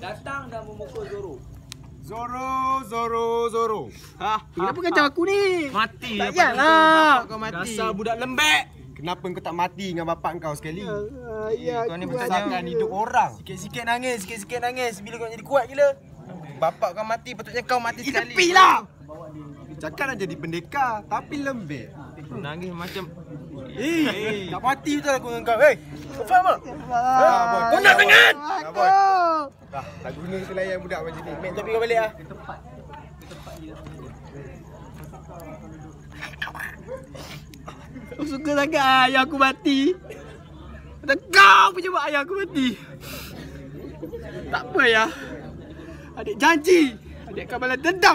datang dan memukul Zoro. Zoro. Kenapa kacau aku ni? Mati. Tak payahlah. Kau mati. Dasar budak lembek. Kenapa kau tak mati dengan bapak kau sekali? Ya, Kau ni besarkan hidup orang. Sikit-sikit nangis. Bila kau jadi kuat gila. Bapak kau mati, patutnya kau mati sekali. Tepilah. Cakap nak jadi pendekar, tapi lembek. Nangis macam Tak mati betul aku dengan kau. Kau faham tak? Kau nak sangat? Tak guna selayan budak macam ni. Mek, topi kau balik lah. Kau suka sangat ayah aku mati. Dan kau punya buat ayah aku mati. Tak apa ya. Adik janji. Adik akan balas dendam.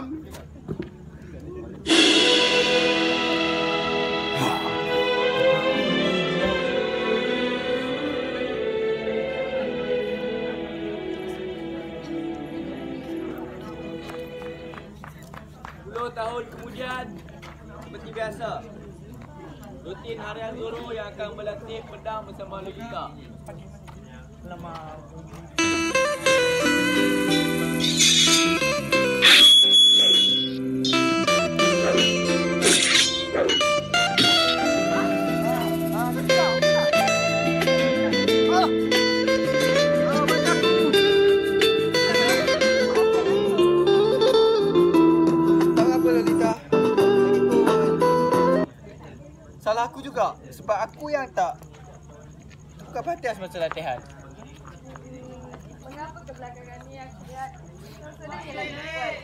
tahun kemudian, seperti biasa, rutin harian Zoro yang akan berlatih pedang bersama Lolita. Salah aku juga, sebab aku yang tak buka padas masa latihan. Mengapa kebelakangan ni aku lihat kau sedang lagi kuat?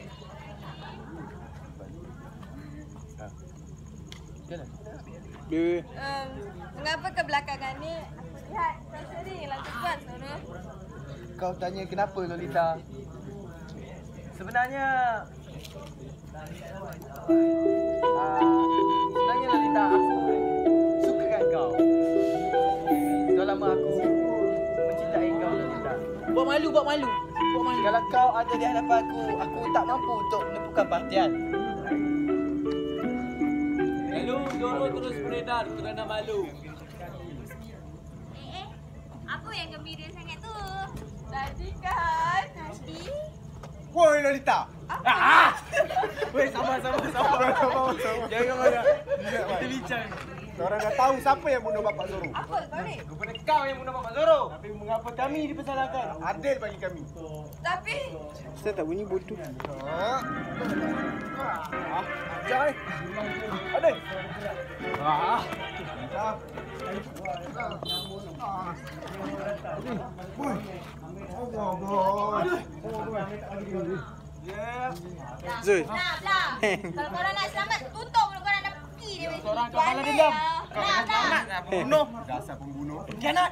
Mengapa kebelakangan ni aku lihat kau sering lagi kuat, Sono? Kau tanya kenapa, Lolita? Sebenarnya Lolita, aku suka kan kau. Dah lama aku mencintai kau, Lolita. Buat malu. Kalau kau ada di hadapan aku tak mampu untuk menumpukan perhatian. Lalu Zoro terus beredar kerana malu. Apa yang gembira sangat tu? Tadi kan? Tadi? Woi Lolita. Weh, sabar. Jangan marah. Kita bincang. Korang dah tahu siapa yang bunuh bapak Zoro. Apa kau ni? Kepada kau yang bunuh bapak Zoro. Tapi mengapa kami dipersalahkan? Adil bagi kami. Tapi Saya tak bunyi bodoh. Jai. Adil. Boy. Zul. Nah. Kalau korang nak selamat, tutup mulut korang dah pergi dia. Korang kau balas dendam. Nah. Pembunuh. Dasar pembunuh. Pengkhianat.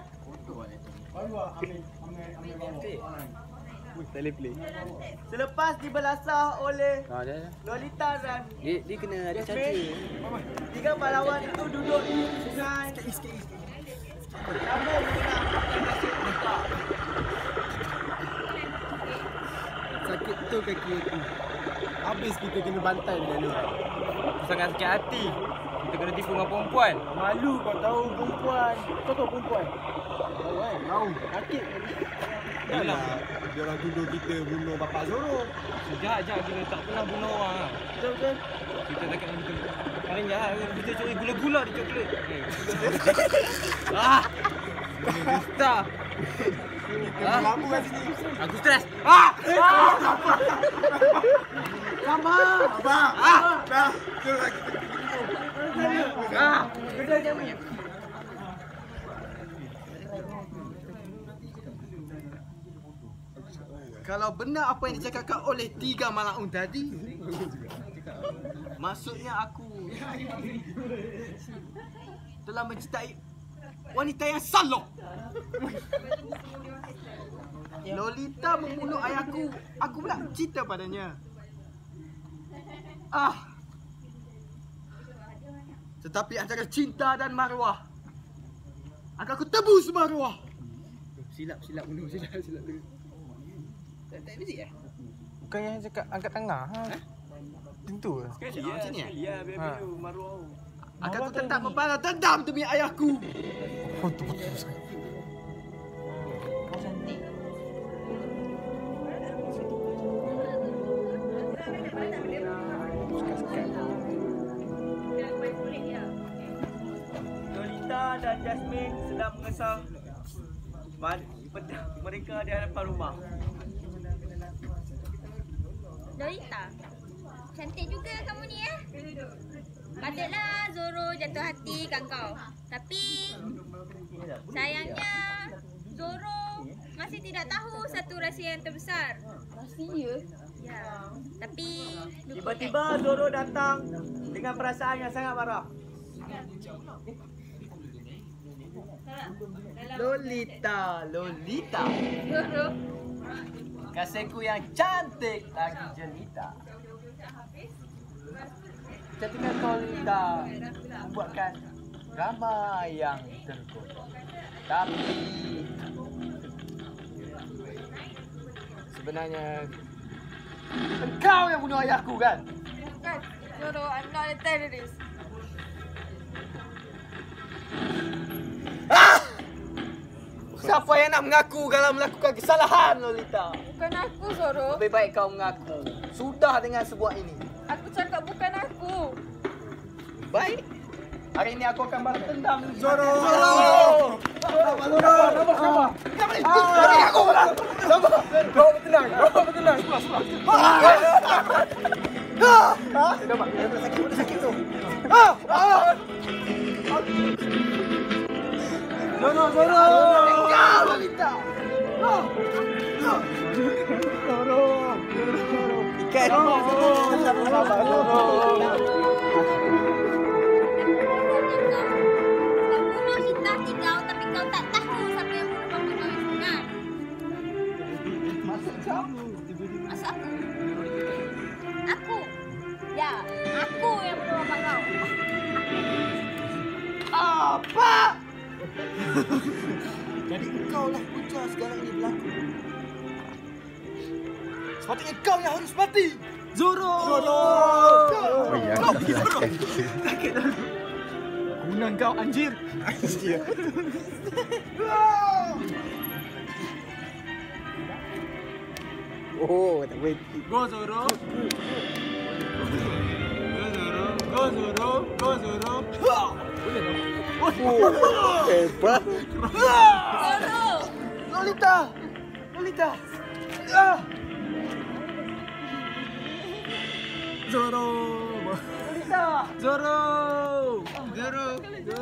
Boleh play. Selepas dibelasah oleh Lolita dan Dia kena ada caca. tiga pahlawan itu duduk di sungai. Sambil mengenang Lolita. Sakit tu kaki aku. Habis kita kena bantai dengan dia. Sangat sakit hati. Kita kena tipu dengan perempuan. Malu kau tahu perempuan. Kau tahu perempuan. Tahu kan? Tahu. Sakit. Yalah. Dia orang tuduh kita bunuh bapak Zoro. Sejak kita tak pernah bunuh orang. Betul. Kita tak kena betul. Paling jahat kita curi gula-gula di coklat. Kita. Kita lama kat sini. Aku stres. Sabar. Dah. Jom lagi kita Benda macam ni. Kalau benar apa yang dicakapkan oleh tiga malaun tadi, maksudnya aku telah mencintai wanita yang salok. Lolita membunuh ayahku, aku pula cinta padanya. Tetapi antara cinta dan maruah, akan aku tebus maruah. Silap bunuh, silap dulu. Tak muzik Bukan yang cakap angkat tangan. Tentu lah. Macam ni Ya, biar maruah. akan aku tetap membalas dendam demi ayahku. Betul. Jasmine sedang mengesah pedang mereka di hadapan rumah. Lolita, cantik juga kamu ni ya. Patutlah Zoro jatuh hati kat kau. Tapi sayangnya Zoro masih tidak tahu satu rahsia yang terbesar. Rahsia? Ya. Tapi Tiba-tiba Zoro datang dengan perasaan yang sangat marah. Lolita, Lolita. Zoro, Kasihku yang cantik lagi jelita. Ketika kau Lolita membuatkan ramai yang tergoda. Tapi sebenarnya engkau yang bunuh ayahku kan? Bukan. Zoro, I'm not a terrorist. Siapa yang nak mengaku kalau melakukan kesalahan, Lolita? Bukan aku, Zoro. Lebih baik kau mengaku. Sudah dengan sebuah ini. Aku cakap bukan aku. Baik. Hari ini aku akan balas dendam. Zoro! pembunuh cinta hati kau, tapi kau tak tahu siapa yang bunuh pembunuh kau yang sebenar. Maksud aku? Aku? Ya, aku yang bunuh bapak kau. Apa? Jadi engkau lah punca segala ini berlaku. Sepatutnya kau yang harus mati. Zoro! Oh ya, guna kau anjir. Oh, tak boleh. Go Zoro! Go Zoro! Go Zoro! Hebat. Zoro! Lolita! Lolita! Zoro! Lolita! Zoro! Zoro!